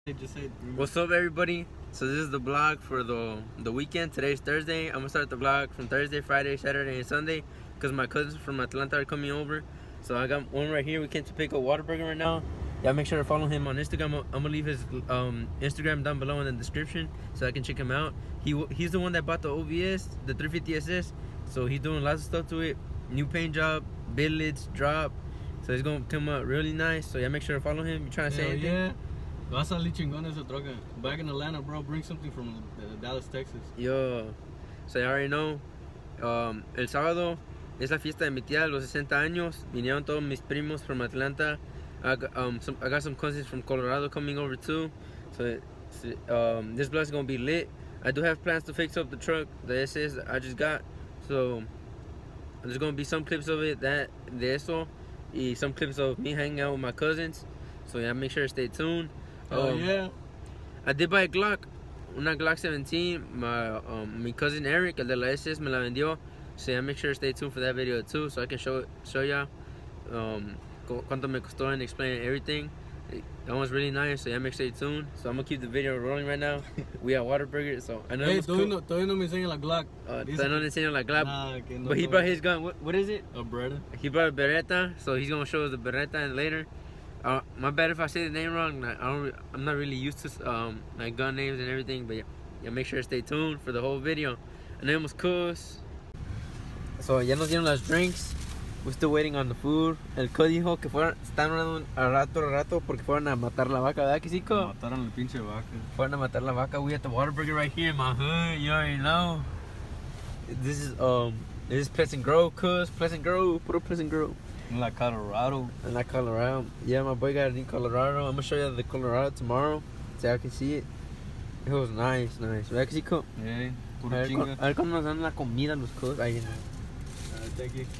Just say. What's up, everybody? So this is the vlog for the weekend. Today's Thursday. I'm gonna start the vlog from Thursday, Friday, Saturday, and Sunday because my cousins from Atlanta are coming over. So I got one right here. We came to pick up Whataburger right now. Y'all make sure to follow him on Instagram. I'm gonna leave his Instagram down below in the description so I can check him out. He's the one that bought the OBS, the 350SS. So he's doing lots of stuff to it. New paint job, billets, drop. So it's gonna come out really nice. So y'all make sure to follow him. You trying to say anything? Yeah. Va a salir chingón esa troca. Back in Atlanta, bro. Bring something from Dallas, Texas. Yo. So you already know. El sábado es la fiesta de mi tía, los 60 años. Vinieron todos mis primos from Atlanta. I got some cousins from Colorado coming over too. So this vlog is gonna be lit. I do have plans to fix up the truck, the SS I just got. So there's gonna be some clips of it, de eso, y some clips of me hanging out with my cousins. So yeah, make sure to stay tuned. Oh yeah. I did buy a Glock, una Glock 17. My cousin Eric, el de la SS, me la vendió. So yeah, make sure to stay tuned for that video too, so I can show y'all cuánto me costó and explain everything. That one's really nice, so yeah, make sure to stay tuned. So I'm gonna keep the video rolling right now. We at Whataburger, so I know. Hey, todavía no me enseña la Glock. Todavía no le enseño la Glock. Nah, no, but he brought his gun. What is it? A Beretta. He brought a Beretta, so he's gonna show us the Beretta later. My bad if I say the name wrong. I'm not really used to like gun names and everything, but yeah, make sure to stay tuned for the whole video. And then was Cuz. So ya nos dieron las drinks. We're still waiting on the food. El Cuz dijo que están hablando a rato porque fueron a matar la vaca, ¿verdad que sí, Cuz? Mataron la pinche vaca. Fueron a matar la vaca. We at the Whataburger right here in my hood. You already know. This is Pleasant Grove, Cuz. Pleasant Grove. Puro Pleasant Grove. In like Colorado. In like Colorado. Yeah, my boy got it in Colorado. I'm gonna show you the Colorado tomorrow so y'all can see it. It was nice. ¿Verdad que sí, Cuz? Yeah, puro chinga. A ver cómo nos dan la comida los Cuz. Ahí. Thank you.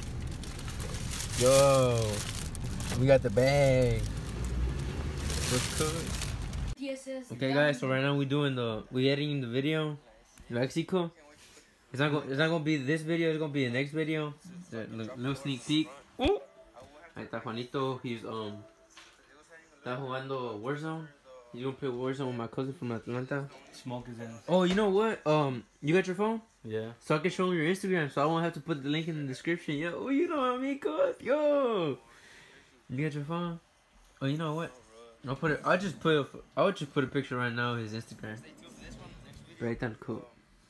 Yo, we got the bag. What's Cuz? Okay, guys. So right now we editing the video. ¿Verdad que sí, Cuz? It's not gonna be this video. It's gonna be the next video. Little sneak peek. Ahí está Juanito. He's está jugando Warzone. He's gonna play Warzone with my cousin from Atlanta. Smoke his ass. Oh, you know what? You got your phone? Yeah. So I can show him your Instagram, so I won't have to put the link in the description. Yo, you know what I mean, cuz? Yo, you got your phone? Oh, you know what? I'll just put a picture right now of his Instagram. Right down, cool.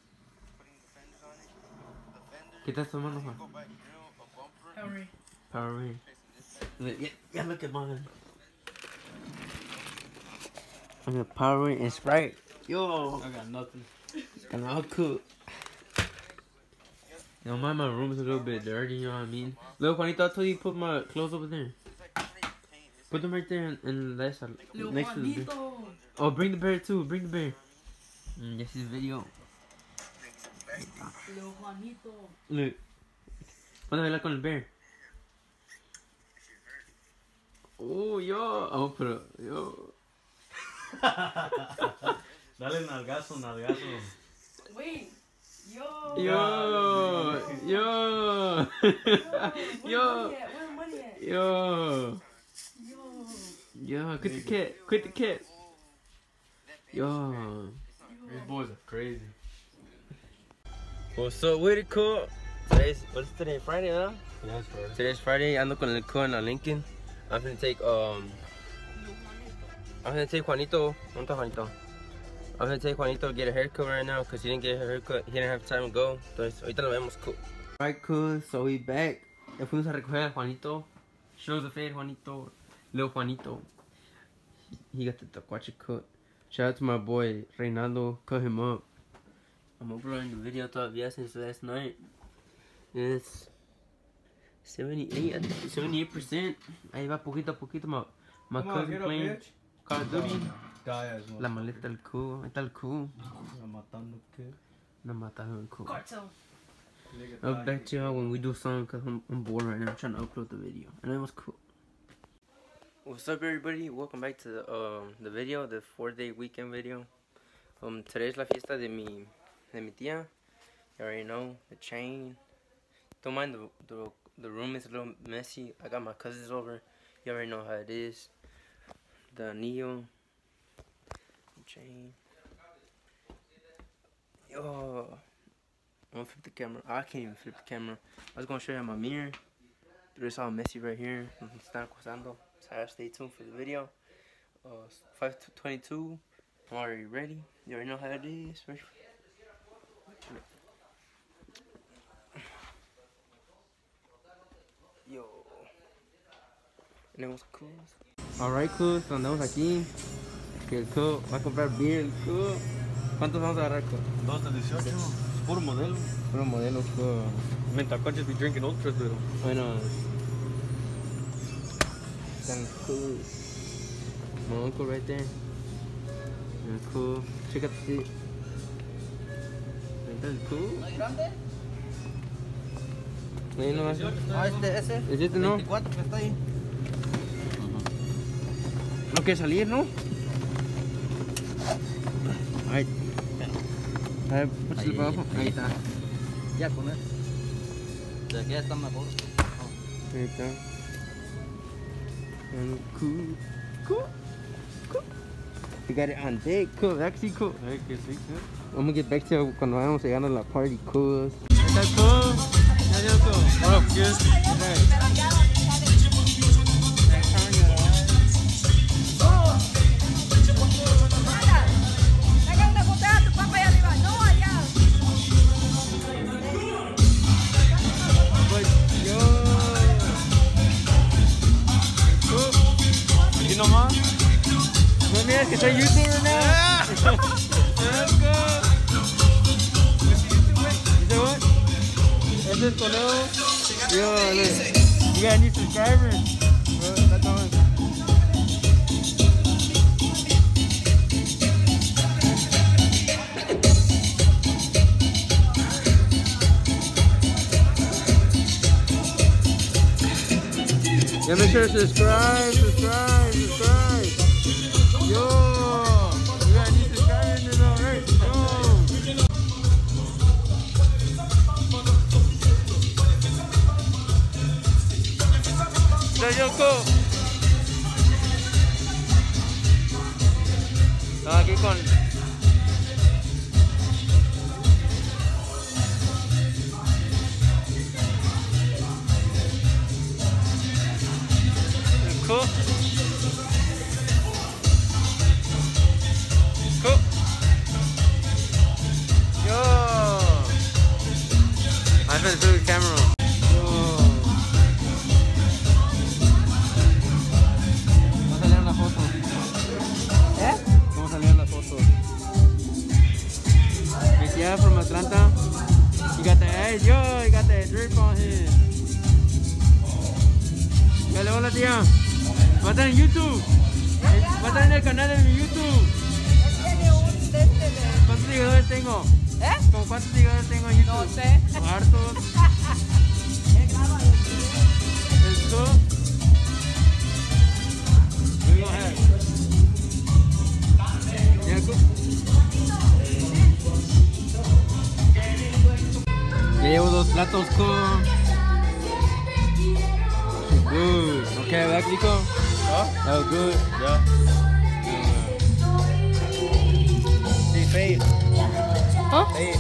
¿Qué estás tomando, Juan? Powerade. Yeah, look at mine. I got Powerade and Sprite. Yo, I got nothing. And I'll cook. You know, my room is a little bit dirty, you know what I mean? Look, Juanito, I told you to put my clothes over there. Put them right there in the side, next to the bear. Oh, bring the bear too, bring the bear. This is video. Look. Ponte a bailar con el bear. Oh, yo. I'm gonna put a, yo. Dale nalgazo. Wait. Yo. Yo. Quit the cat. Yo. These boys are crazy. What's up with it, cool? What's today? Friday, huh? Yeah, it's Friday. Today's Friday. Ando con el cool en Lincoln. I'm gonna take Juanito. ¿Dónde está Juanito? I'm gonna take Juanito to get a haircut right now because he didn't get a haircut. He didn't have time to go. Entonces, ahorita lo vemos, cool. Alright, cool. So we back. Ya fuimos a recoger a Juanito. Shows the fade, Juanito. Little Juanito. He got the tacuache cut. Shout out to my boy Reynaldo. Cut him up. I'm uploading the video todavía since last night. It's 78%. Ahí va poquito a poquito. My cousin playing Call of Duty. La maleta del cool. Ahí está el cool. No matando el cool. I'll be back to y'all when we do something because I'm bored right now. I'm trying to upload the video. And it was cool. What's up, everybody? Welcome back to the video, the 4-day weekend video. Today's la fiesta de mi tía. You already know the chain. Don't mind the room is a little messy. I got my cousins over. You already know how it is. The anillo. chain. Yo, I'm gonna flip the camera. I can't even flip the camera. I was gonna show you my mirror, but it's all messy right here. Están acosando. So stay tuned for the video. 5:22. I'm already ready. You already know how it is. Yo. Tenemos cools. Alright, cools. Andamos aquí. Que el cool va a comprar beer. El cool. ¿Cuántos vamos a agarrar, cool? 2 de 18. Puro modelo. Puro modelo, cool. Ventacoches be drinking ultras, pero. Bueno. Están cool. My uncle right there. And cool. Check out the seat. That's cool. ¿Grande? Ahí nomás. Ah, ese. ¿Es este no? 24 que está ahí. No quiere salir, ¿no? Ahí. A ver, póchale para abajo. Ahí está. Ya con él. De aquí está mejor. Ahí está. And cool. Cool. Cool. You got it on deck. Cool. Actually cool. Ay, que sí, sí. I'm gonna get back to you cuando vayamos llegando a la party. Cool. ¿Está cool? ¿Está cool? What up, kid? ¿Y nomás? No miras que soy youtuber now. Let's go. ¿Dice what? Este es Toledo. Yo, look. You got new subscribers. Bro, that's on. Yeah, make sure to subscribe. Yo, we got new subscribers in this alright. Yo. There you go. Aquí con cool. Cool. Yo. I'm gonna do the camera. Yo. ¿Cómo salieron las fotos? ¿Cómo salieron las fotos? Yeah, from Atlanta. You got the edge, yo. You got that drip on here. Dale, hola tía. Va a estar en YouTube. Va a estar en el canal de mi YouTube. Tiene un de este de... ¿Cuántos seguidores tengo? ¿Como cuántos seguidores tengo en YouTube? No sé. Hartos. Let's go. Go ahead. Yeah, go. Ya llevo 2 platos con... Good. Okay, that Nico? Huh? That was good. Yeah. Sí, fade. Huh? Fade.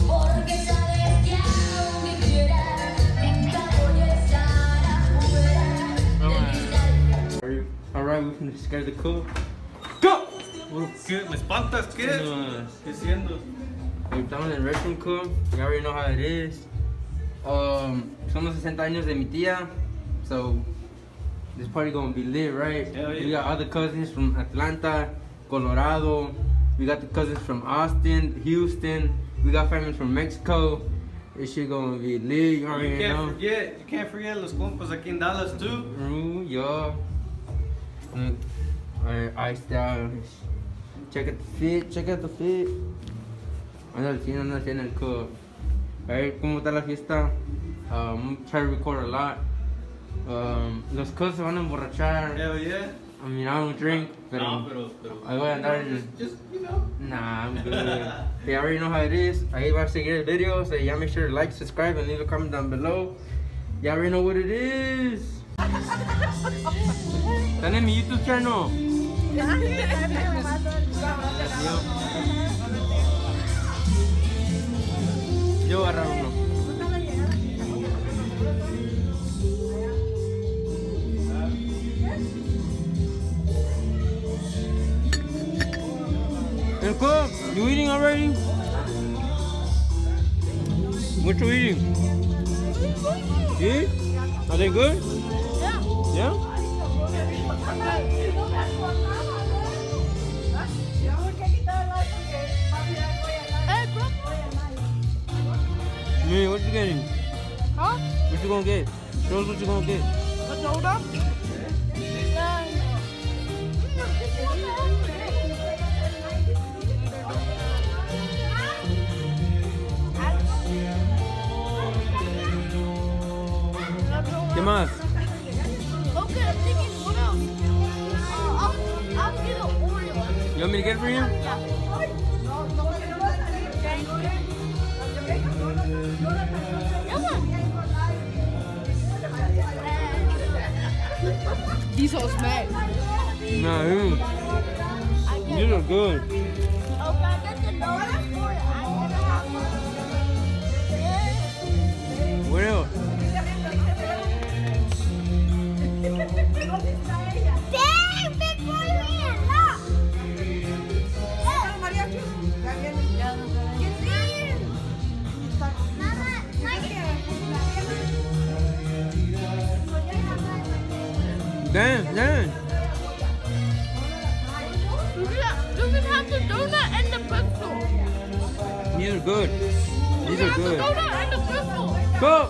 Alright, we can scare the cool. Go! ¿Qué? ¿Me espantas? ¿Qué? ¿Qué siendo? Estamos en el restroom cool. You already know how it is. Son los 60 años de mi tía. So, this party gonna be lit, right? Hell yeah. We got other cousins from Atlanta, Colorado. We got the cousins from Austin, Houston. We got family from Mexico. This shit gonna be lit. You already know. You can't forget los compas aquí en Dallas too. Ooh, yo. Iced out. Check out the fit. Ando al 100 en el cool. A ver cómo está la fiesta. I'm gonna try to record a lot. Los cosas se van a emborrachar. Hell yeah. I mean, I don't drink, pero ahí voy a andar just, you know. Nah, I'm good. They already know how it is. Ahí va a seguir el video, so ya make sure to like, subscribe, and leave a comment down below. You already know what it is. Están en mi YouTube channel. Yo voy a agarrar uno. Elko, you eating already? What you eating? Yeah? Are they good? Yeah. Yeah? Me, what you getting? Huh? What you gonna get? Show us what you gonna get. A soda? ¿Qué más? Okay, I'm thinking what else? I'll get an Oreo. You want me to get it for you? Yeah. These all smack. Nah, these are good. Okay, I got the donuts for it. I want to have one. What else? Dang, big boy here, look. Dan. You can have the donut and the pretzel. These are good. These You are can have the good. donut and the pretzel. Go!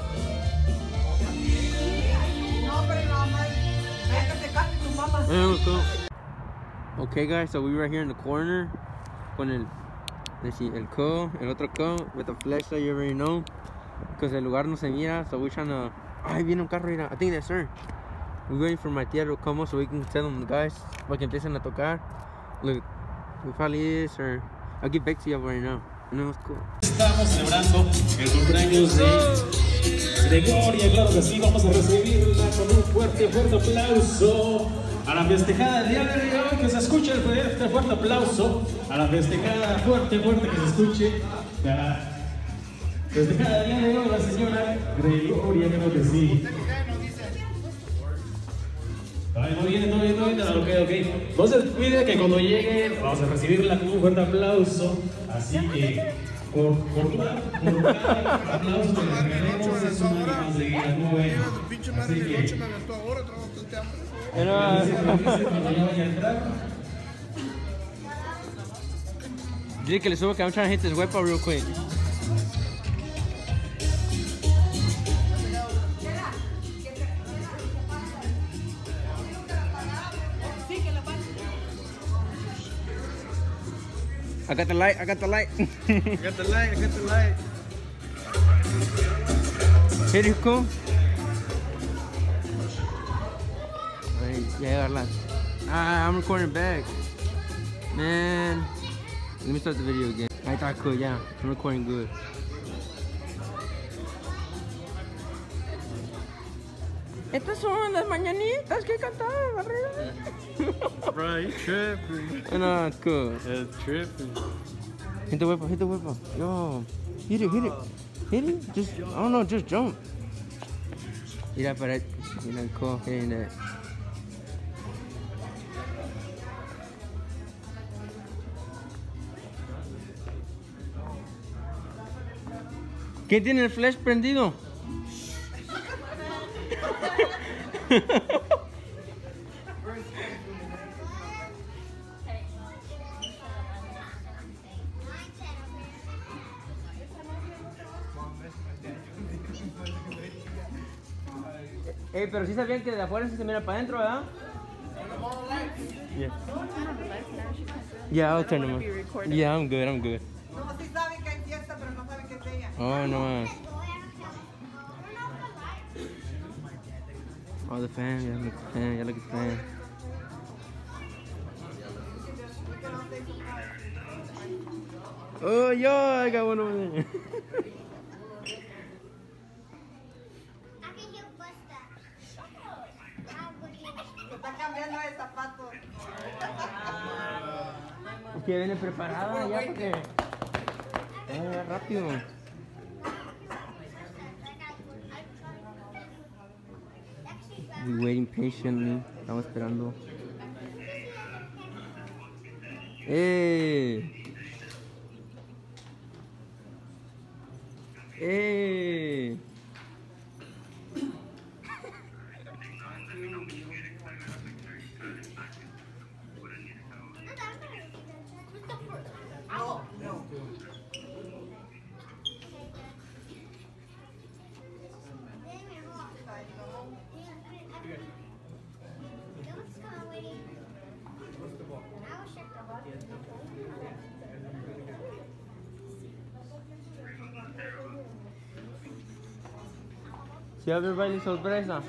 Okay guys, so we were here in the corner con let's see, el co, el otro co with the flashlight, you already know, because el lugar no se mira, so we're trying to, ay, viene un carro, mira, I think that's her. We're waiting for my tía to come so we can tell them guys para que empiecen a tocar. Look, we probably is, or I'll get back to you right now. No, it's cool. Estamos celebrando el cumpleaños de Gregoria, claro que sí, vamos a recibirla con un fuerte aplauso a la festejada del día de hoy, que se escuche este fuerte aplauso a la festejada fuerte que se escuche a la festejada del día de hoy, la señora Gregoria, claro que sí. Ay, muy bien, ok. Entonces, pide que cuando llegue vamos a recibirla con un fuerte aplauso. Así que, por cada aplauso que le regalemos es una más de guía muy buena. Así que, cuando ya vaya a entrar. Dile que le subo que I'm trying to hit this whip out real quick. I got the light. I got the light. Hit it, cool. Yeah, I'm recording back. Man, let me start the video again. I thought cool, yeah. I'm recording good. Estas son las mañanitas que cantaba, Bro, you tripping. No, cool. That's tripping. Hit the whip up. Yo, hit it. Just, I don't know, just jump. Mira, para, mira, cool, hitting that. ¿Quién tiene el flash prendido? Pero sí sabían que de afuera se mira para adentro, ¿verdad? Yeah, I'll turn them on. Yeah, I'm good. No, sí saben que hay fiesta, pero no saben que es ella. Oh, no más. Oh, the fan. Yeah, look at the fan. Yeah, look at the fan. Oh, yo, I got one over there. Está cambiando de zapatos. Es que viene preparada ya porque... rápido. We waiting patiently. Estamos esperando. ¡Eh! ¡Eh! ¿Sí va a haber baile sorpresa?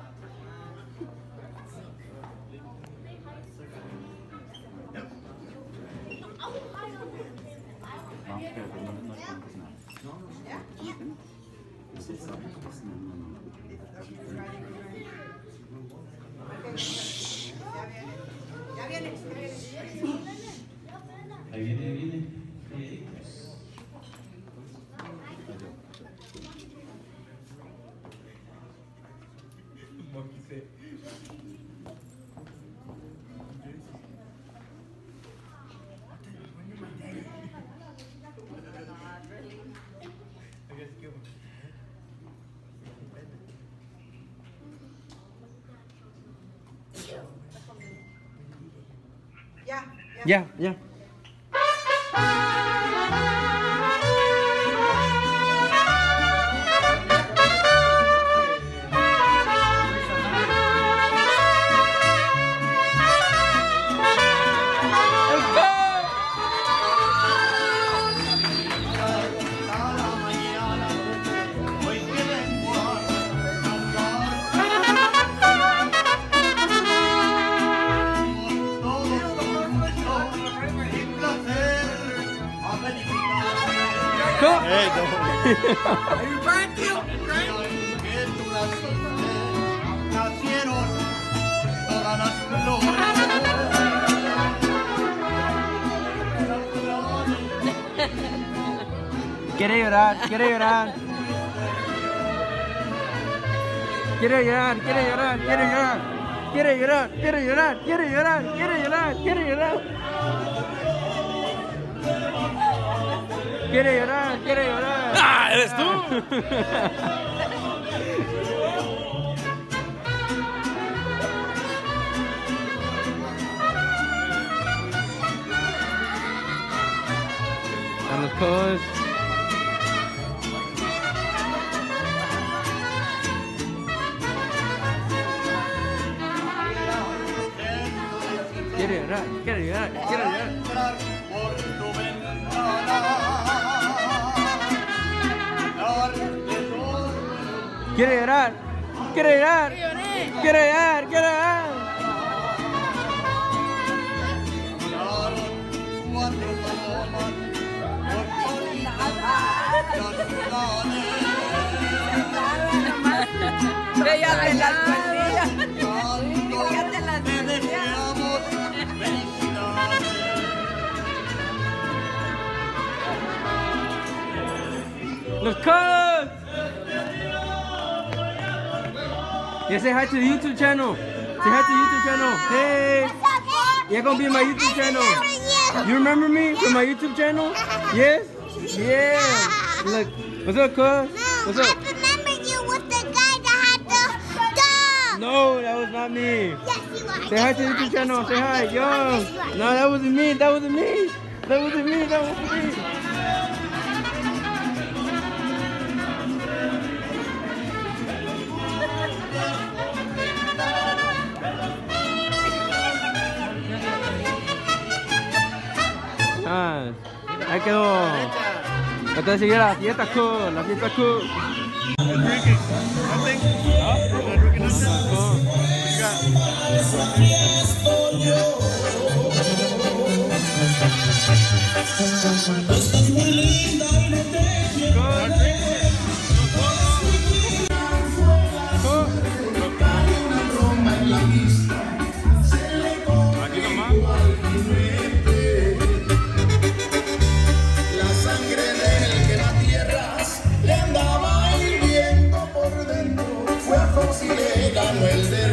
Ya viene. Ahí viene, ahí viene. Ya. Ya. Nacieron todas las flores. Quiere llorar, quiere llorar. Quiere llorar, quiere llorar, quiere llorar. Quiere llorar, quiere llorar, quiere llorar, quiere llorar, quiere llorar. Quiere llorar, quiere llorar. ¡Ah, eres tú! A los codos. Quiere llorar, quiere llorar, quiere llorar. Entrar por tu ventana. Darte todo. Quiere llorar, quiere llorar. Quiere llorar, quiere llorar. Cuatro palomas por Ella te las perdía. te deseamos felicidades. Los codes. Yeah, say hi to the YouTube channel. Say hi to the YouTube channel. Hey. You're gonna be in my YouTube channel. You remember me from my YouTube channel? Yes? Yeah. Look. What's up, cuz? What's up? I remember you with the guy that had the dog. No, that was not me. Yes, you are. Say hi to the YouTube channel. Say hi. Yo. No, that wasn't me. That wasn't me. That wasn't me. That wasn't me. Ah, ahí quedó. Entonces sigue la fiesta cool, la fiesta cool. Estás muy linda y no te quiero. Hay una broma en la vista. Se le convió al jinete. La sangre del que la tierras le andaba hirviendo por dentro. Fue a Fox y le ganó el derrotero.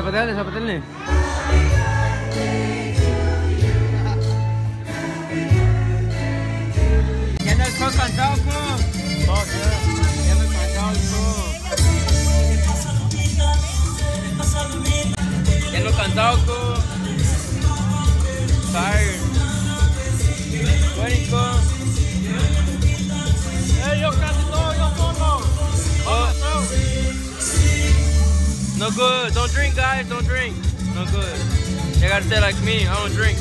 Zapateale, zapateale. Ya no estoy cansado, ya me he cansado, ya no cansado, tired. Sweating, Hey, yo casi todo, yo solo. No good. Don't drink, guys. Don't drink. No good. You gotta stay like me. I don't drink.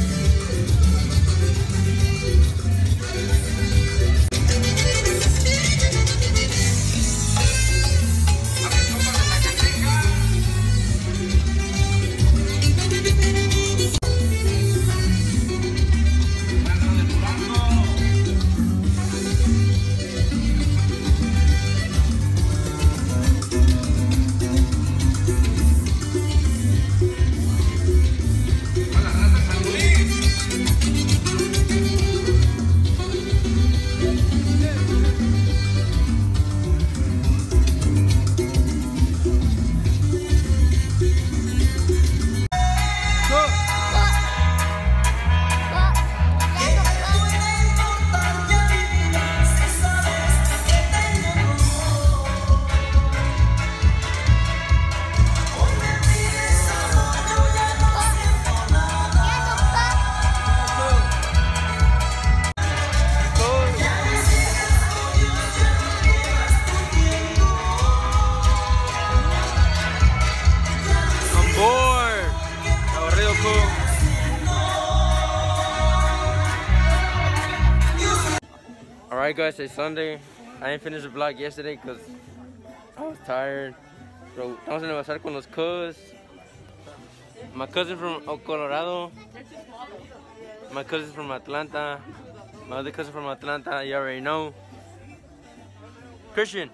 Alright guys, it's Sunday. I didn't finish the vlog yesterday because I was tired. Bro, estamos en pasar con los cuz. My cousin from Colorado. My cousin from Atlanta. My other cousin from Atlanta, you already know. Christian.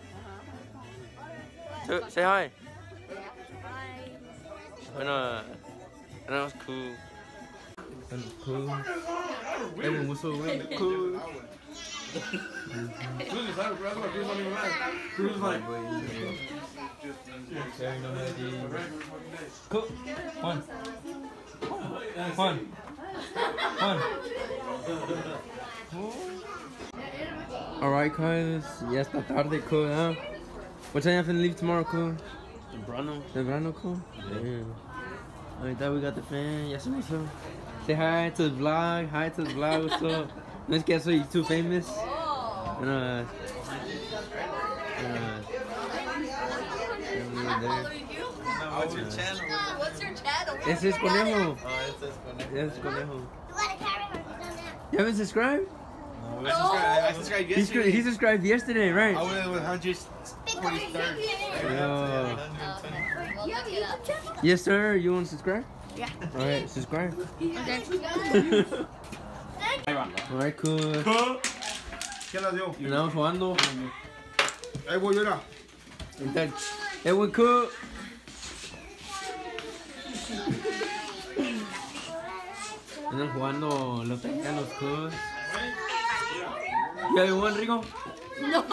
Say hi. I know it's cool. That's cool. Everyone was so cool. Cruz like, cool. One. Alright, guys. Ya está tarde, cool, huh? What time you have to leave tomorrow, cool? Temprano, cool? Yeah. Alright, we got the fan. Yes, what's up? Say hi to the vlog. Hi to the vlog. What's up? Let's get so you too famous. And What's your channel? What's your channel? Ese es Conejo. Oh, it says Conejo. Yes, Conejo. You gotta carry her. You haven't subscried? No, I subscribed yesterday. He subscribed yesterday, right? I was with 143rd. Yo. You have a YouTube channel? Yes, sir. You want to subscribe? Yeah. Alright, subscribe. Okay. Alright, cool. ¿Qué la dio? Andamos jugando. Ahí voy, mira. Edwin Cook. Andan jugando los tejanos Cooks. ¿Ya vio Rico? No.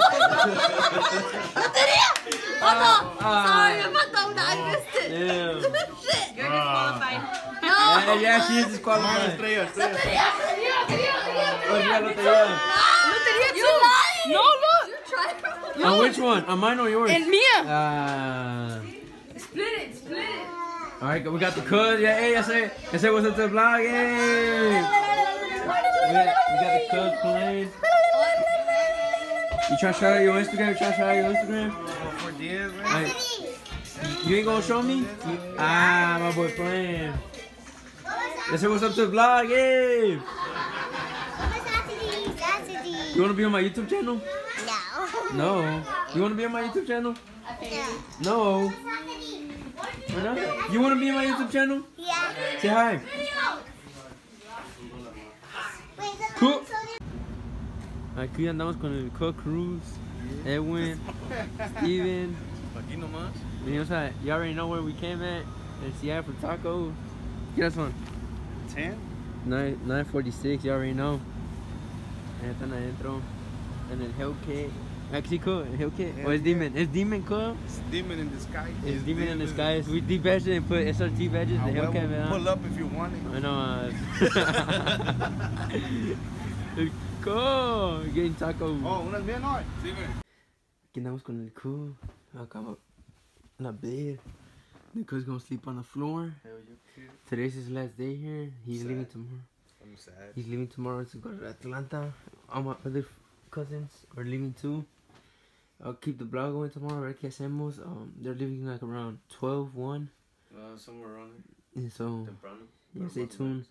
Sorry, I faltó una. I missed it. Damn. Shit. You're disqualified. No. Yeah, she is disqualified. Lotería. Oh, yeah, lotería. Lotería too. No, look. On which one? On mine or yours? El mío. Split it. Alright, we got the cuz. Yeah, hey, I say what's up to the vlog. Hey. We got the cuz playing. You try to shout out your Instagram? For Diaz, man. Alright. You ain't gonna show me? Ah, my boy playing. Let's say what's up to the vlog. Hey. You wanna be on my YouTube channel? No. You wanna be on my YouTube channel? No. Why not? You wanna be on my YouTube channel? Yeah. Say hi. Cool. Aquí andamos con el Cook Cruz, Edwin, Steven. Aquí nomás. Venimos a, you already know where we came at. In Seattle for taco. Get us one. 10? 9:46, you already know. Están adentro. En el Hellcat. Actually cool. Okay. Or it's demon. It's demon cool. It's demon in disguise. It's demon in disguise. We de-badged it and put SRT badges. The Hellcat, man. Pull up if you want it. I know. It's cool. Getting tacos. Oh, unas bien hoy. Aquí andamos con el cool. Acá en la bed. The cool's gonna sleep on the floor. Today's his last day here. He's leaving tomorrow. I'm sad. He's leaving tomorrow to go to Atlanta. All my other cousins are leaving too. I'll keep the vlog going tomorrow. Right, que hacemos? They're leaving like around 12, 1. Somewhere around And so, Temprano. yeah, stay tuned.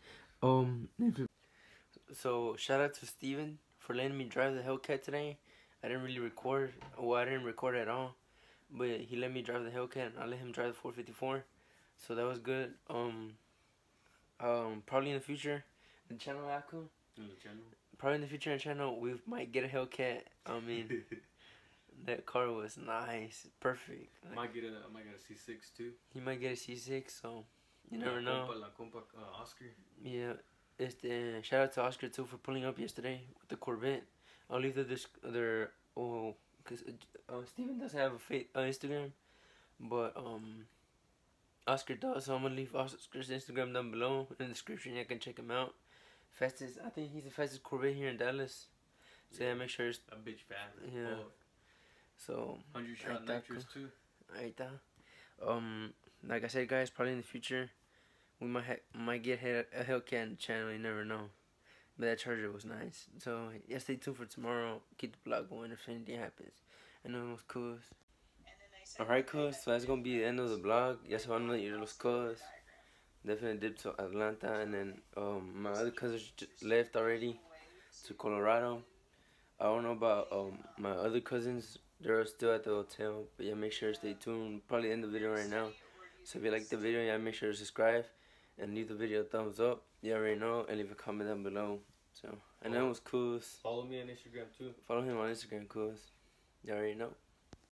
So shout out to Steven for letting me drive the Hellcat today. I didn't really record. Well, I didn't record at all. But he let me drive the Hellcat and I let him drive the 454. So that was good. Probably in the future, the channel Aku. Probably in the future in the channel we might get a Hellcat. I mean, that car was nice, perfect. I might get a C6 too. He might get a C6, so you never know. La compa Oscar. Yeah, shout out to Oscar too for pulling up yesterday with the Corvette. I'll leave because Steven doesn't have a Instagram, but Oscar does, so I'm gonna leave Oscar's Instagram down below in the description. You can check him out. Fastest, I think he's the fastest Corvette here in Dallas. So yeah, make sure it's a bitch fast. Yeah. So 100 shot nitrous too. Ahí está. Like I said, guys, probably in the future we might get a Hellcat in the channel. You never know. But that Charger was nice. So yeah, stay tuned for tomorrow. Keep the vlog going if anything happens. I know it was cool. Alright, cuz, so that's gonna be the end of the vlog. Ya se van a ir los cuz. Definitely dip to Atlanta, and then my other cousins left already to Colorado. I don't know about my other cousins. They're still at the hotel, but yeah, make sure to stay tuned. Probably end the video right now. So if you like the video, yeah, make sure to subscribe and leave the video a thumbs up. You already know, and leave a comment down below. So I know it was cool. Follow me on Instagram too. Follow him on Instagram, cuz. You already know.